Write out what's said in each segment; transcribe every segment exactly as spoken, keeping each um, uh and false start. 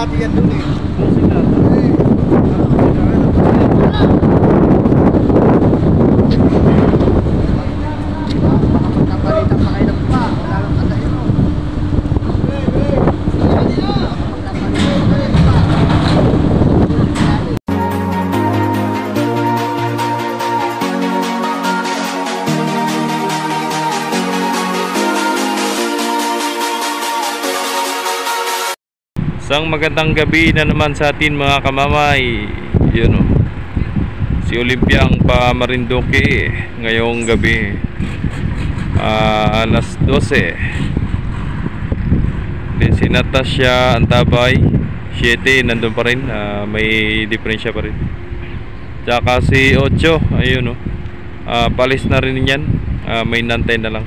dati yan dun eh. Isang magandang gabi na naman sa atin mga kamamay. Yun o, si Olympia ang pa Marinduque ngayong gabi, uh, alas dose. Then si Natasha Antabay siyete nandun pa rin, uh, may diferensya pa rin. Tsaka si Ocho, ayun o, uh, palis na rin yan, uh, may nantay na lang.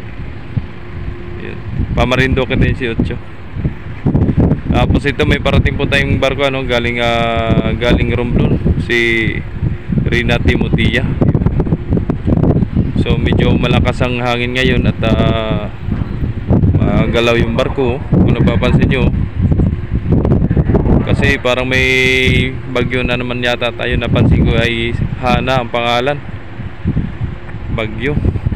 Yun, pa Marinduque din si Ocho. Tapos ito may parating po tayong barko ano, galing uh, galing Romblon, si Rina Timotia. So medyo malakas ang hangin ngayon at uh, magalaw yung barko kung napapansin nyo. Kasi parang may bagyo na naman yata tayo, napansin ko ay Hana ang pangalan. Bagyo.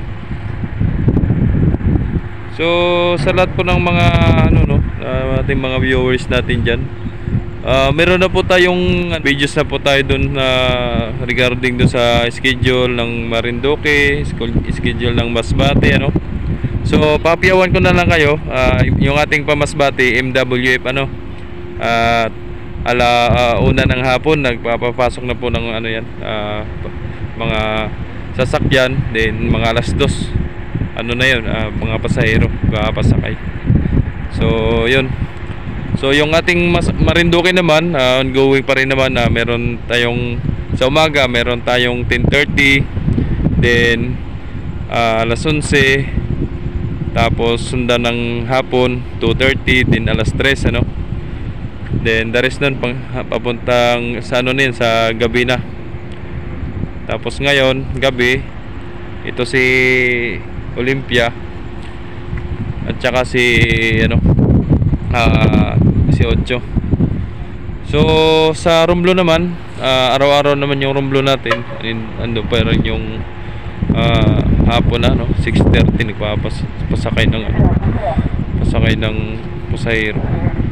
So sa lahat po ng mga ano no, uh, ating mga viewers natin dyan, uh, meron na po tayong videos na po tayo dun na uh, regarding dun sa schedule ng Marinduque, schedule ng Masbate ano. So papiyawan ko na lang kayo, uh, yung ating pamasbate M W F ano, uh, ala uh, una ng hapon nagpapapasok na po ng ano yan, uh, mga sasakyan, then mga alas dos ano na yun, uh, mga pasahero papasakay. So yun, so yung ating mas Marinduque naman, uh, ongoing pa rin naman, uh, meron tayong sa umaga meron tayong ten thirty, then uh, alas onse, tapos sundan ng hapon two thirty, then alas tres ano, then the rest nun pang, papuntang sa ano din sa gabi na. Tapos ngayon gabi ito si Olympia at saka si ano, uh, si Ocho. So sa Romblon naman, uh, araw-araw naman yung Romblon natin, ando pa rin yung uh, hapon na no, six thirty nagpapas pasakay ng ano, pasakay ng pasahero.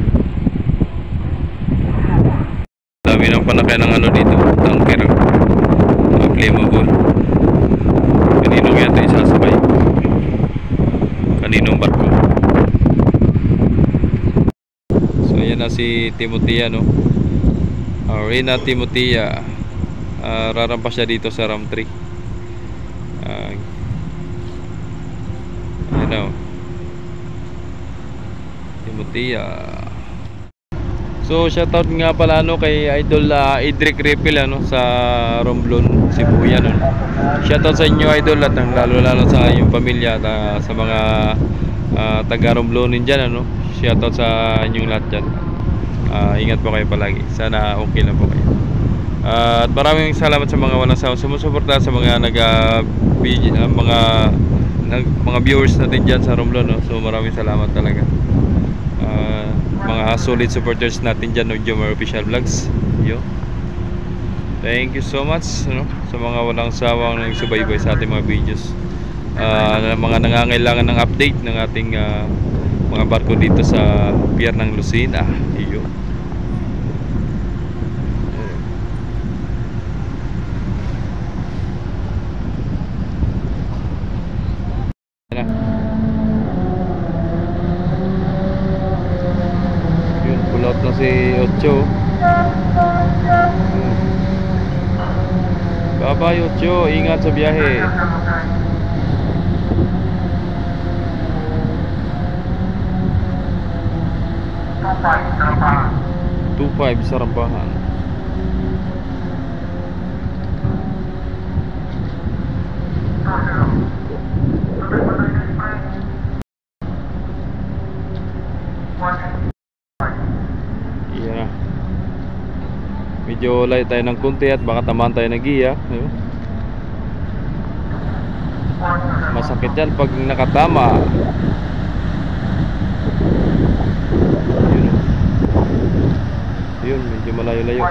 Dami ng panakay ng ano dito, tanker, uh, flammable. Kanino kaya ito isasabay? Kaninong barko? So yan na si Timotia no, uh, Rina Timotia, uh, rarampas siya dito sa Ram three. uh, Yan o, Timotia. So shoutout nga pala no kay Idol uh, Idric Repil ano, sa Romblon, Cebu yan no. Shoutout sa inyo Idol, at lalo lalo sa inyong pamilya at uh, sa mga uh, taga Romblonin dyan ano. Shoutout sa inyong lahat dyan. uh, Ingat po kayo palagi, sana okay lang po kayo. uh, At maraming salamat sa mga walang sawang sumusuporta, sa mga nag uh, uh, mga nag, mga viewers natin dyan sa Romblon no. So maraming salamat talaga, uh, mga solid supporters natin dyan ng Jomar Official Vlogs. Yo, thank you so much no, sa mga walang sawang nagsubaybay sa ating mga videos, uh, mga nangangailangan ng update ng ating uh, mga barko dito sa pier ng Lucena. Iyo. Yun, pull out na si Ocho. Bye-bye Ocho, ingat sa biyahe. two five Sarampahan. Yeah. Medyo light tayo ng kunti at baka tamaan tayo ng giya. Masakit yan pag nakatama. Yun. Yun, medyo malayo-layo.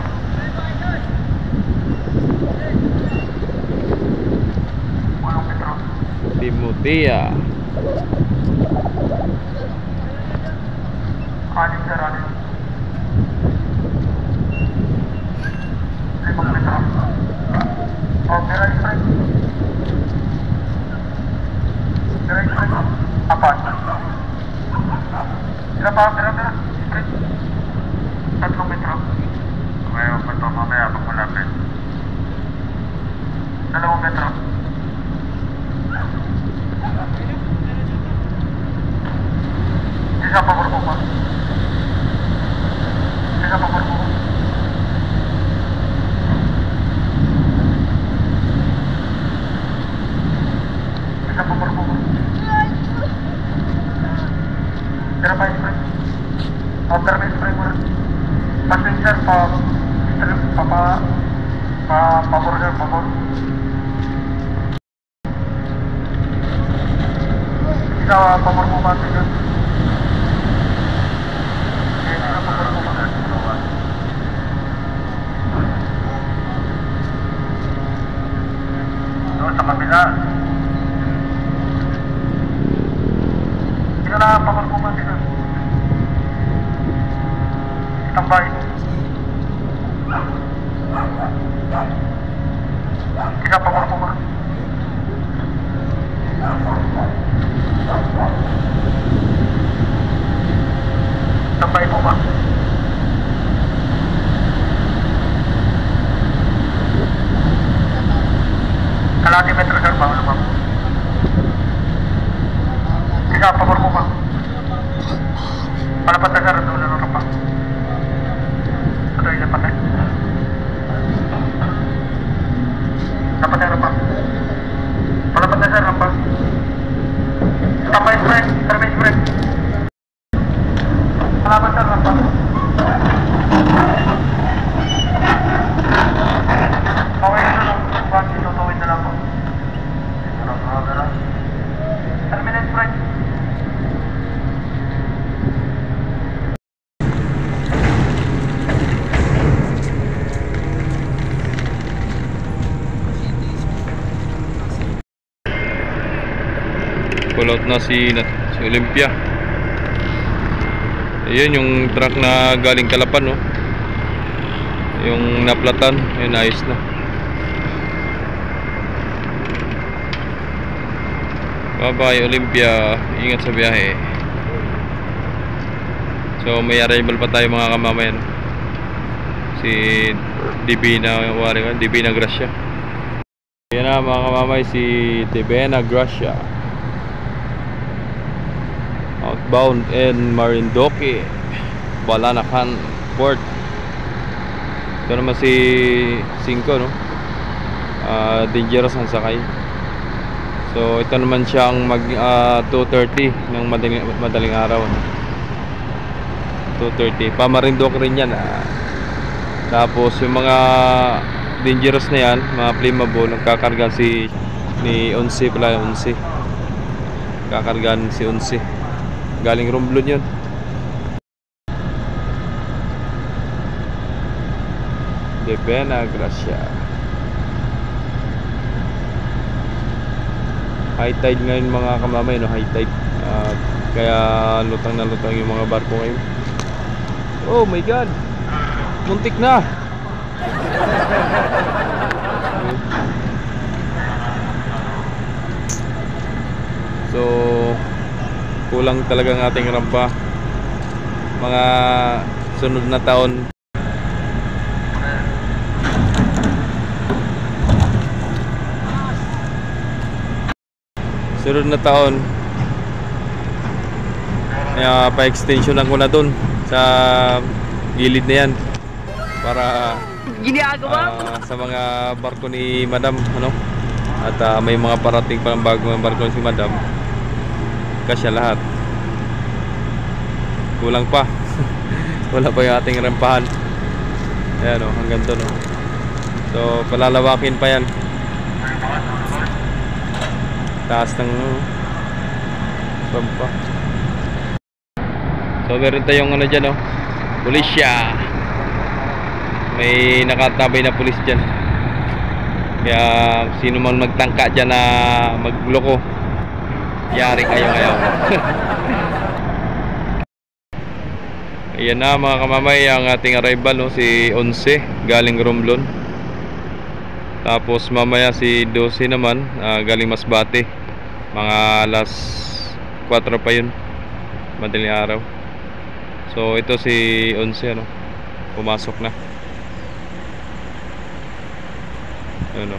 Timotea. Anin sir, anin. Limang metro. Oh, Mira Strike. Mira Strike. Apat. Mira pa, Mira, Mira. Strike. Tatlong metro. Ngayon pa ito, mamaya pag malapit. Dalawang metro. Isa pa ko pa. Isa pa ko. Isa pa ko. Tira pa spray. After may spray mo rin. Passenger pa. Strip pa pa. Pa pabor na pabor. Isa pabor mo ba tingnan? Doon sa kabila. Sino na pamarkuman sila? Tambay. Sino pamarkuman? Tambay mo ba? Kalahati metro sir, bawal na ba? Isa, pabor mo ba? Palapat na sir, doon na pa. Ito yung napatay. Napatay na pa. Palapat na sir, pa. Tambay spray, service spray. Palapat sir, pa. Okay na lang, pag itutawid na lang po. Terminate spray. Pull out na si, si Olympia. Ayun yung truck na galing Calapan, no? Yung naplatan, ayun, ayos na. Bye bye Olympia, ingat sa biyahe. So may arrival pa tayo mga kamamayan. Si Divina, wari ka, Divina Gracia. Yan na mga kamamay, si Divina Gracia. Outbound and Marindoque, Balanacan Port. Ito naman si Cinco, no? Uh, dangerous ang sakay. So ito naman siyang mag uh, two thirty ng madaling, madaling araw, no? two thirty pa Marindoque rin yan, ah. Tapos yung mga dangerous na yan, mga flammable, nagkakarga si ni Once pala, Once kakargan si Once galing Romblon yun. Divina Gracia. High tide ngayon mga kamamay, no? High tide, uh, kaya lutang na lutang yung mga barko ngayon. Oh my god, muntik na. So kulang talaga ng ating rampa mga sunod na taon. Sunod na taon, kaya pa-extension ako na dun sa gilid na yan para uh, sa mga barko ni Madam, ano? At uh, may mga parating pa ng bagong barko si Madam, kasya lahat. Kulang pa. Wala pa yung ating rampahan. Ayan, oh, hanggang doon, oh. So palalawakin pa yan. Taas ng rampa. So meron tayong ano dyan, oh, pulisya. may nakatabay na pulis dyan. Kaya sino man magtangka dyan na magloko, yari kayo ngayon. Ayan na mga kamamay, ang ating arrival, no, si Onse galing Romblon. Tapos mamaya si Dose naman, uh, galing Masbate. Mga alas kwatro pa yun, madaling araw. So ito si Onse, ano, pumasok na. Ano.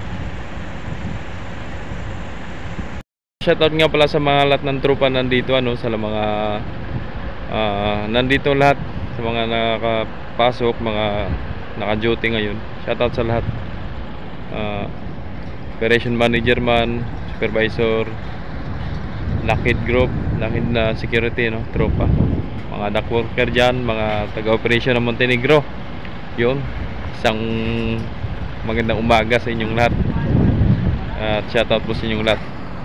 Shoutout nga pala sa mga lahat ng tropa nandito, ano, sa mga uh, nandito lahat, sa mga nakapasok, mga naka-duty ngayon. Shoutout sa lahat. Uh, operation manager man, supervisor, Lockheed Group, Lockheed na security, no, tropa. Mga dock worker dyan, mga taga-operation ng Montenegro. Yun, isang magandang umaga sa inyong lahat. At shoutout po sa inyong lahat.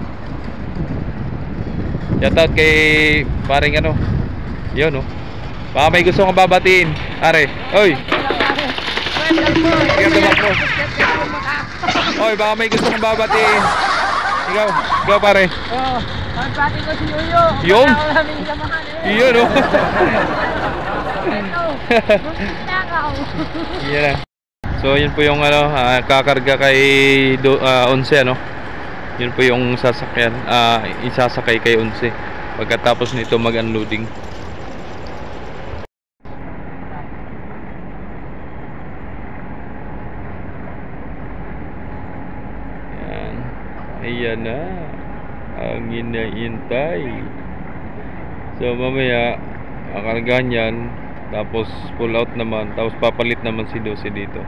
Shoutout kay paring ano, yun, no. Baka may gusto kong babatiin, are. Oy, ikaw tumakbo. Oy, baka may gusto kong babatiin. Ikaw, ikaw pare. Oo, ang pati ko si Yuyo. Yun? Wala namin samahan eh. Yun, no. Ito, nakaw. Yan na. So yun po yung ano, uh, kakarga kay do, uh, Onse, ano. Yun po yung sasakyan, uh, isasakay kay Onse pagkatapos nito mag-unloading. Yan. Ayan na ang inaintay. So mamaya kakargahan yan, tapos pull out naman, tapos papalit naman si Dose dito.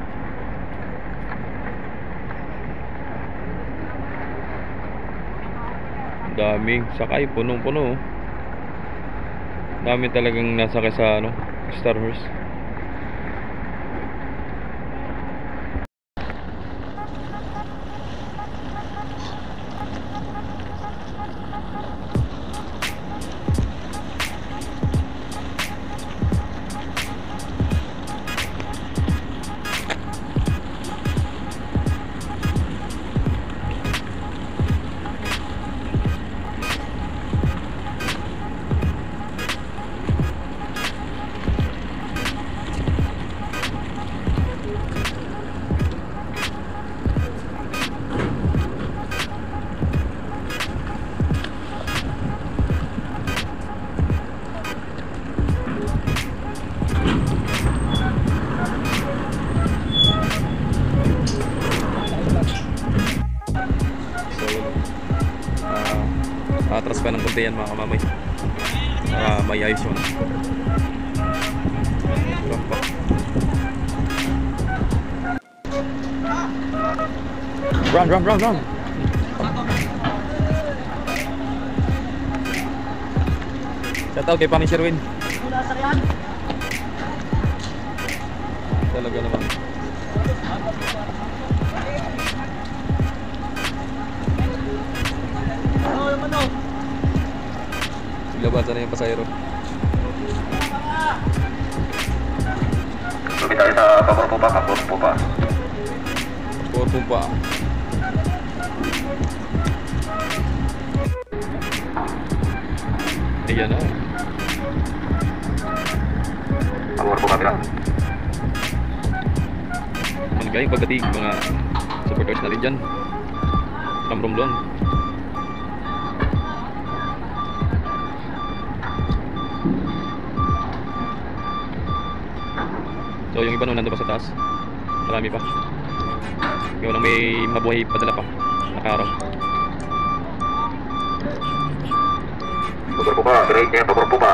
Daming sakay, punong-puno. Dami talagang nasakay sa ano, Star Horse. Atras pa ng konti yan mga kamamay para may ayos yun. Run, run, run, run. Shoutout kay Pami Sherwin. Talaga naman. Labatan na yung pasayro. Tuloy tayo sa Pabor Pupa, Pabor Pupa. Pabor Pupa. Ayan na. Pabor Pupa pila. Manggayang pagdating mga supporters natin dyan. From Romblon. So yung iba nun nandun pa sa taas. Marami pa. Yung nang may mabuhay padala pa. Nakaaraw. Pabor Pupa, break niya, Pabor Pupa.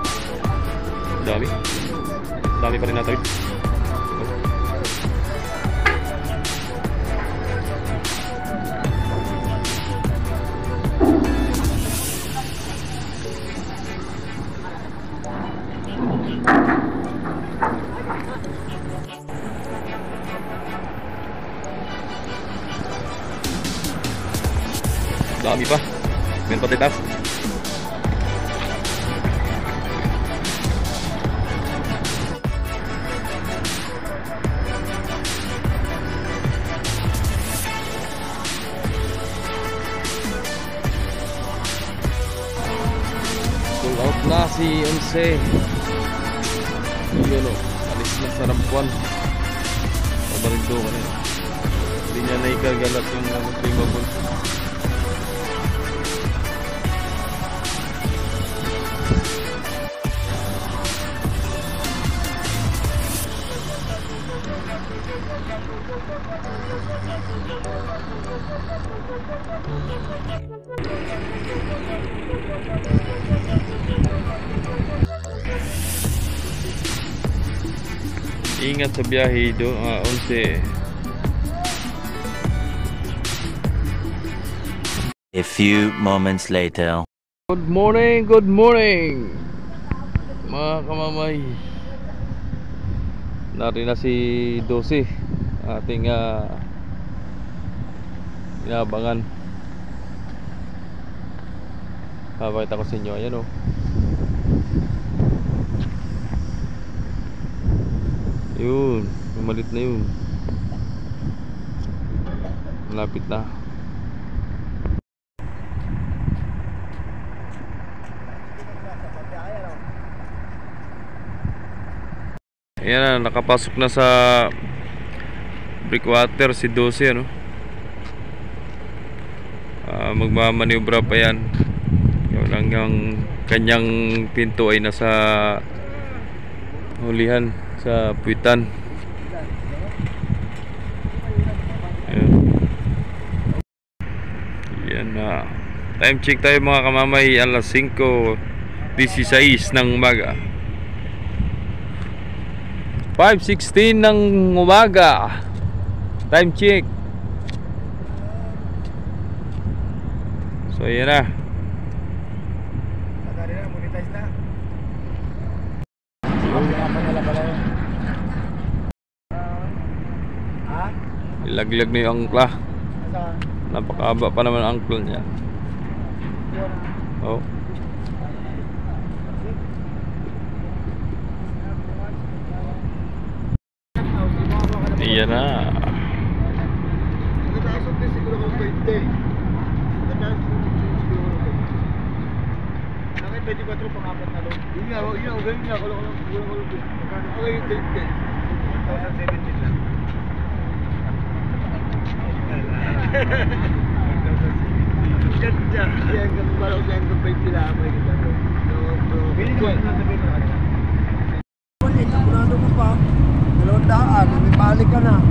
Dami. Dami pa rin natin. Dami pa. Meron pa tayo. Pull out na si Onse. Yun o. Alis na sa rampuan. Pabarindo ka na yun. Hindi niya naikagalat yung Muslimabon. Ingat sa biyahe do, uh, Onse. A few moments later. Good morning, good morning mga kamamay. Narin na si Dosi, ating uh, inabangan. Papakita ko sa inyo, ayan o. Yun, umalit na yun. Malapit na. Ayan na, nakapasok na sa breakwater si Dosi, ano. uh, Magmamaniobra pa yan. Yung lang yung kanyang pinto ay nasa hulihan sa puwitan. Ayan. Ayan na. Time check tayo mga kamamay, alas singko dieciséis ng umaga. five sixteen ng umaga. Time check. So ayan na. Ilaglag na yung angkla. Napakahaba pa naman ang angkla niya. Oh. Iyan na. Dalawang daan, may balik ka na.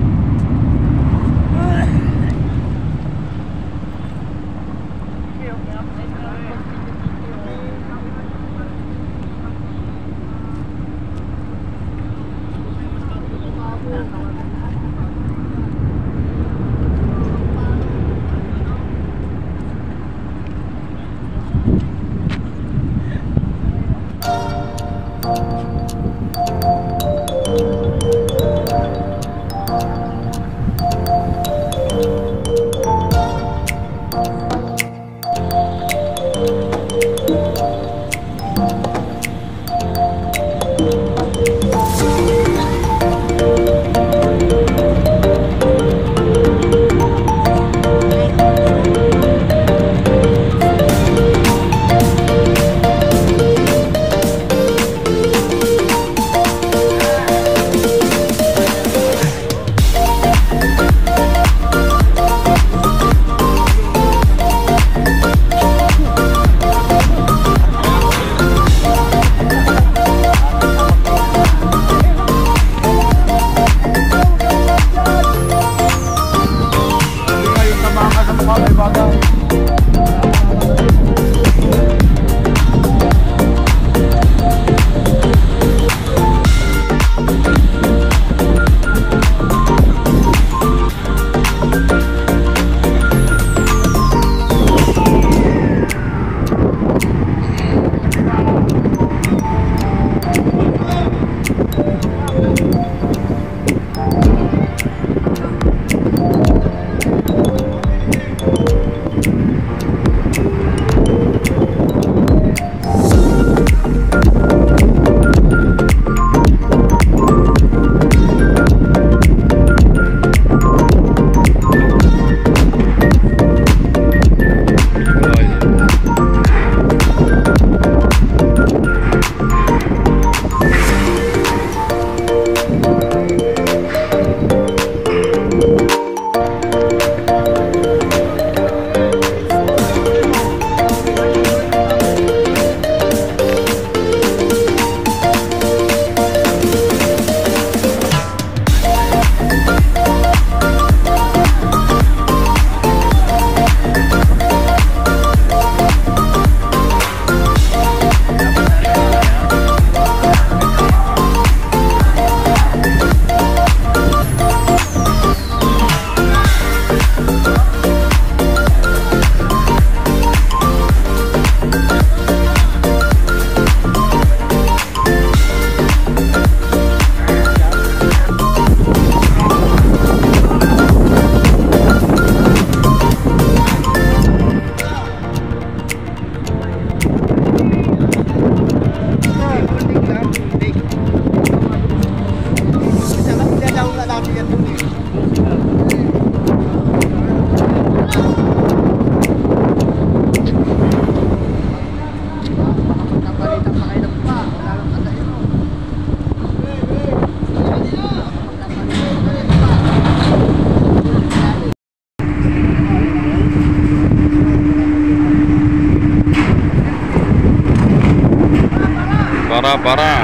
para.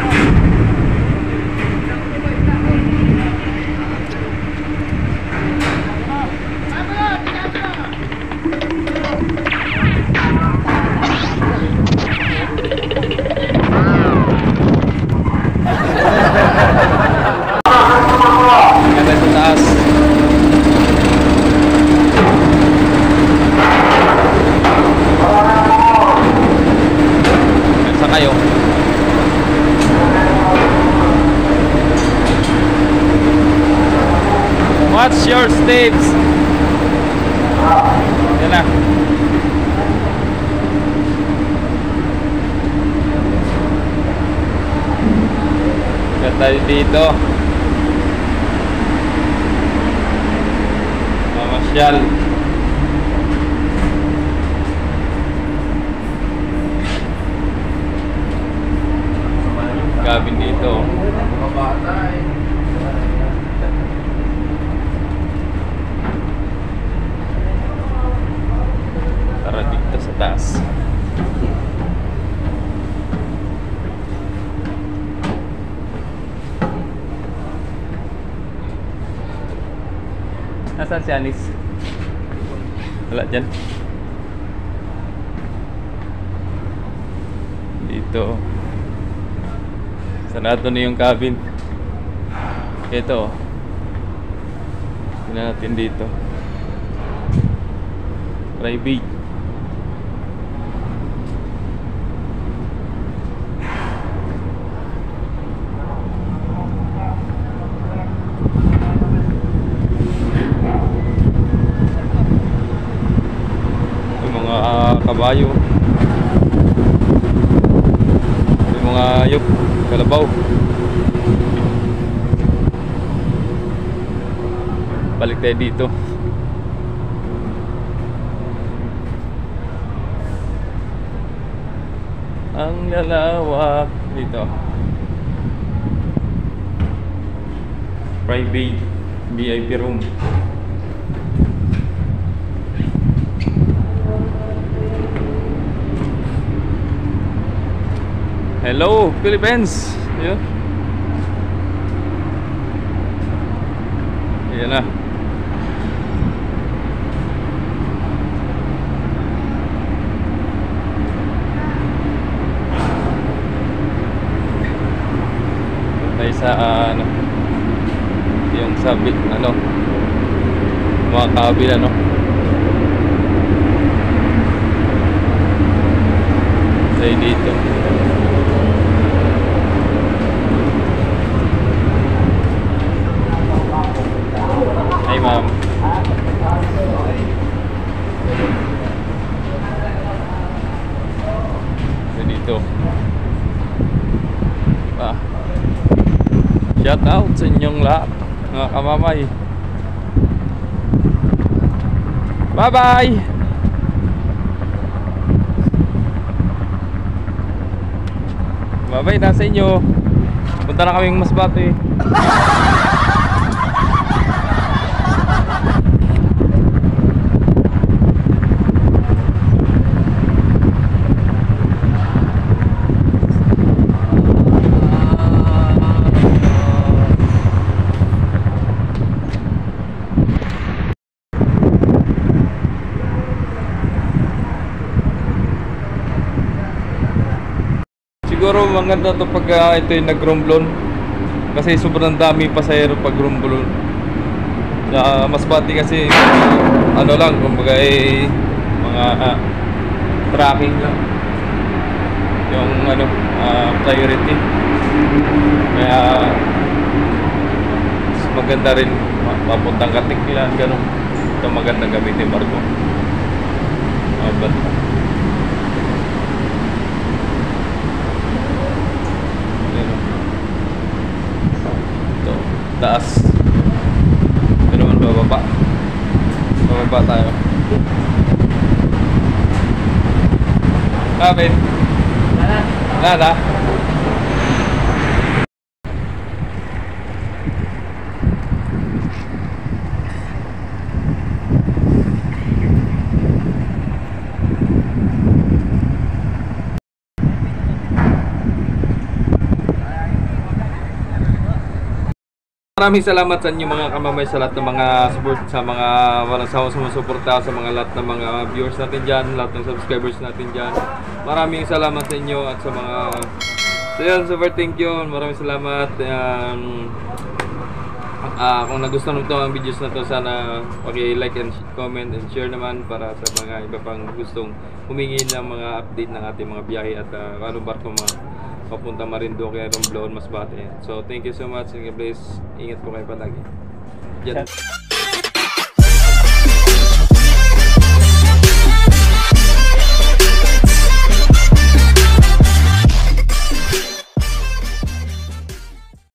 Ganda sa taas. Sa kayo. What's your steps? Yan na. Ganda dito. Mamasyal. Cabin dito. Tara dito sa taas. Nasaan si Anis? Wala dyan. Dito. Sarado na yung cabin. Ito. Tingnan natin dito. Private. Yung mga uh, kabayo. Yung mga ayop. Kalabaw. Balik tayo dito. Ang lalawak dito. Private V I P room. Hello, Philippines! Yun. Yan na. Tayo sa uh, ano, yung sabit, ano, mga kabil, ano. Tayo dito. Hi ma'am. Dito. Ah. Shout out sa inyong lahat, mga kamamay. Bye bye. Bye bye na sa inyo. Punta na kaming Masbate. Siguro maganda to pag uh, ito yung nag-rumblon, kasi sobrang dami pasahero pag rumblon. Uh, Masbate kasi uh, ano lang, kumbaga eh, mga uh, tracking lang yung ano, uh, priority. Kaya mas maganda rin papuntang Katiklan, gano'n. Ito magandang gamitin barko. Uh, but, taas. Ito naman bababa. Bababa tayo. Kapit. Nada. Nada. Maraming salamat sa inyo mga kamamay sa lahat ng mga support, sa mga walang sawang sumusuporta, sa mga lahat ng mga viewers natin dyan, lahat ng subscribers natin dyan. Maraming salamat sa inyo at sa mga... So yun, super thank you. Maraming salamat. Um, uh, kung nagustuhan mo ito ang videos na to, sana paki-like and comment and share naman para sa mga iba pang gustong humingi ng mga update ng ating mga biyahe at uh, anong barko mga papunta Marinduque, Romblon, Masbate. So thank you so much and God bless. Ingat po kayo palagi. Yan.